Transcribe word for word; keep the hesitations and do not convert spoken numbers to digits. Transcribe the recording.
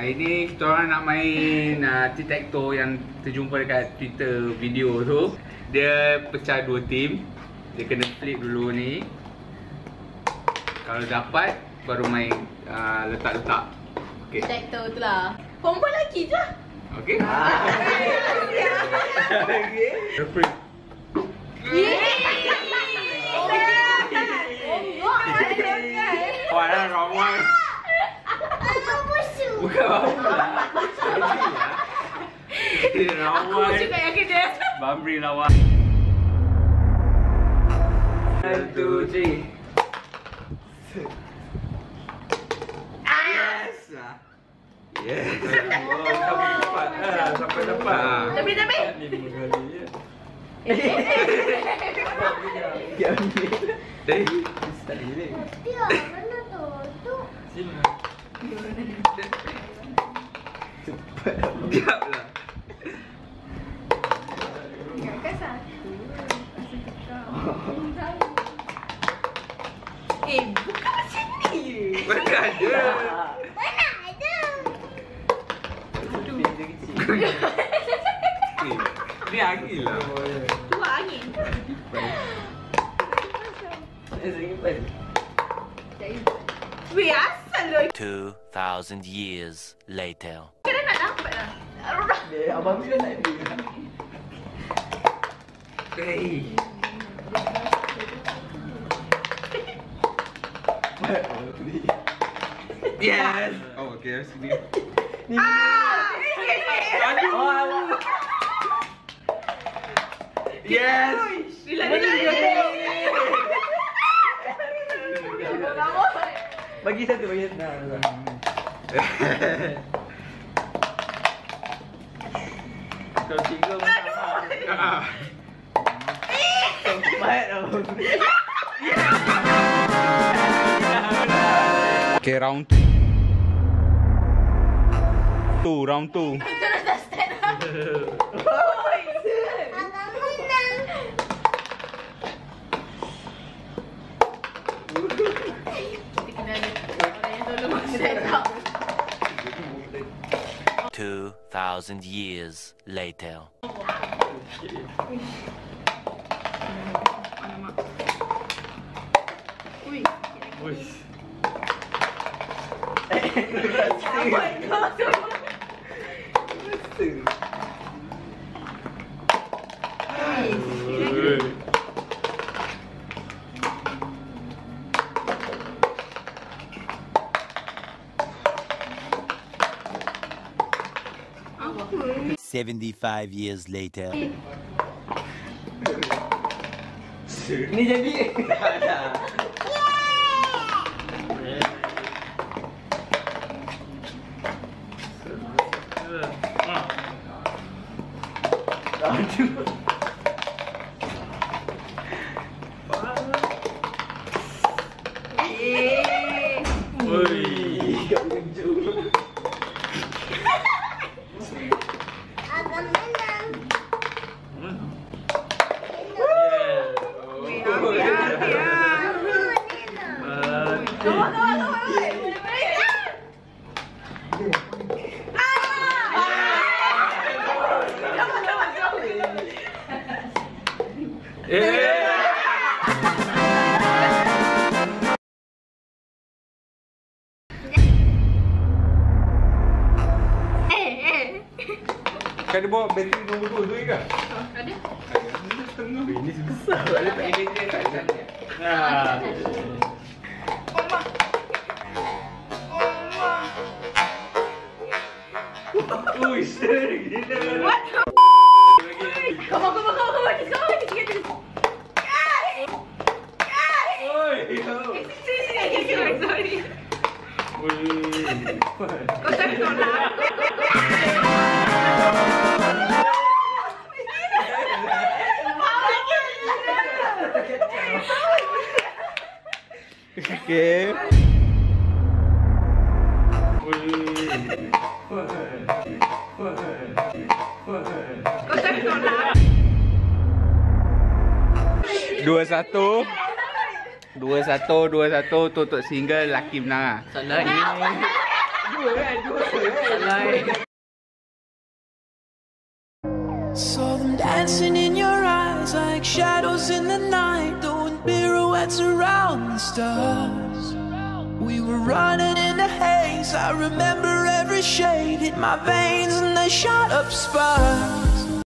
Hari ni kita orang nak main uh, tic-tac-toe yang terjumpa dekat Twitter video tu. Dia pecah dua tim. Dia kena flip dulu ni. Kalau dapat baru main uh, letak-letak. Okey. Tic-tac-toe tu lah. Perempuan lelaki je. Okey. Okey. Referee. Wah, dah ramai. Bukan apa-apa. Aku juga yang kena. Bambri lawan. One, two, three. Yes. Yes. Oh, sampai dapat. Ah, sampai dapat. Tapi tapi. Lima kali ya. Ya ni. Dai. Start ni. Dia mana tu? Tu. Sini. Cepat. Diamlah. Kan satu. Eh, bukan macam ni. Bukan ada. Mana ada? Ni angin lah. Tu angin. Weh, asal lo. Two thousand years later. Kena nak dapat lah. Dia abang tu nak dia. Hey. Yes. Oh, okay, sini. Ah! Aduh. Yes. Dila dila dila. Bagi satu, bagi satu. Nah, nah. Kalau tiga mana? Tempat tau. Okay, round two. Round two. Terus dah stand up. Abang menang. Kita kena ada orang yang tolong stand up. Two thousand years later. Ui. Ui. Apa kau tu? Seventy-five years later. Ni jadi. Aduh. Eh. Ui. Kau kejut. Abang menang. Weh, hati-hati ah. Tunggu, tunggu, tunggu. Kan dia bawa bateri nombor dua tu ke? Ada? Tengah. Ini besar. Ada tak ini dia kat sana. Ha. Ui, sering gila. Come on, come on, come on, come on. Come on, kita kita. Oi. Eh, sini, sini. Okay, okay, sorry. Ui. Kau jangan tolak. Okay. Kau jangan tolak. Dua satu. Dua satu, dua satu tutup single laki menang ah. Sana ni. Dua kan? Dua kan? Saw them dancing in your eyes like shadows in the night, doing pirouettes around the stars. We were running in the haze, I remember every shade hit my veins and they shot up sparks.